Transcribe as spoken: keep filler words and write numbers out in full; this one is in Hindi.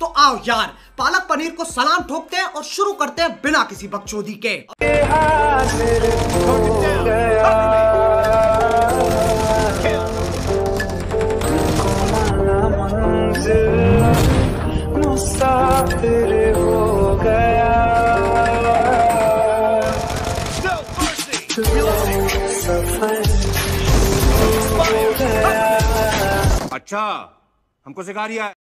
तो आओ यार, पालक पनीर को सलाम ठोकते हैं और शुरू करते हैं बिना किसी बकचोदी के। अच्छा, हमको सिखा रिया है।